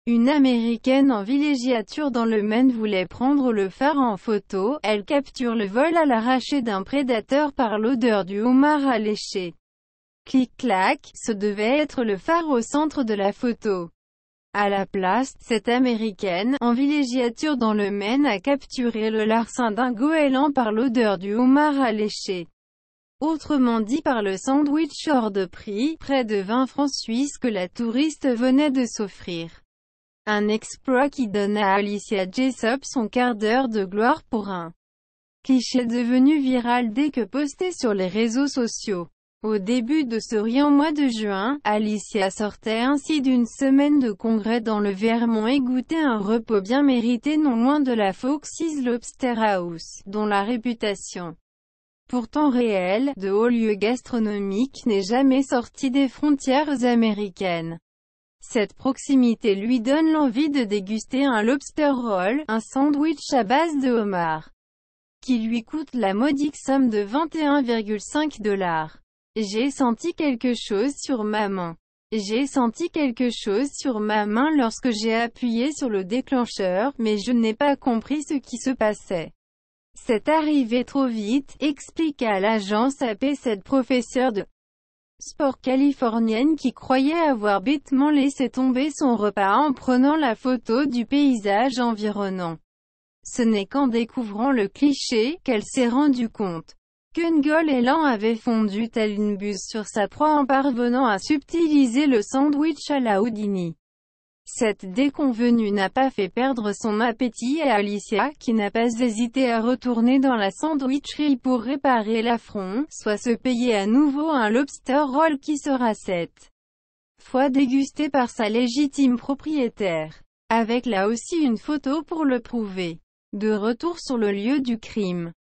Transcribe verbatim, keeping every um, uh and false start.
Une Américaine en villégiature dans le Maine voulait prendre le phare en photo. Elle capture le vol à l'arraché d'un prédateur par l'odeur du homard alléché. Clic-clac, ce devait être le phare au centre de la photo. À la place, cette Américaine, en villégiature dans le Maine, a capturé le larcin d'un goéland par l'odeur du homard alléché. Autrement dit par le sandwich hors de prix, près de vingt francs suisses que la touriste venait de s'offrir. Un exploit qui donne à Alicia Jessop son quart d'heure de gloire pour un cliché devenu viral dès que posté sur les réseaux sociaux. Au début de ce riant mois de juin, Alicia sortait ainsi d'une semaine de congrès dans le Vermont et goûtait un repos bien mérité non loin de la Fox's Lobster House, dont la réputation, pourtant réelle, de haut lieu gastronomique n'est jamais sortie des frontières américaines. Cette proximité lui donne l'envie de déguster un lobster roll, un sandwich à base de homard, qui lui coûte la modique somme de vingt et un virgule cinq dollars. J'ai senti quelque chose sur ma main. J'ai senti quelque chose sur ma main lorsque j'ai appuyé sur le déclencheur, mais je n'ai pas compris ce qui se passait. C'est arrivé trop vite, expliqua à l'agence A P cette professeure de sport californienne qui croyait avoir bêtement laissé tomber son repas en prenant la photo du paysage environnant. Ce n'est qu'en découvrant le cliché, qu'elle s'est rendue compte qu'un goéland avait fondu telle une buse sur sa proie en parvenant à subtiliser le sandwich à la Houdini. Cette déconvenue n'a pas fait perdre son appétit à Alicia, qui n'a pas hésité à retourner dans la sandwicherie pour réparer l'affront, soit se payer à nouveau un lobster roll qui sera cette fois dégusté par sa légitime propriétaire, avec là aussi une photo pour le prouver. De retour sur le lieu du crime,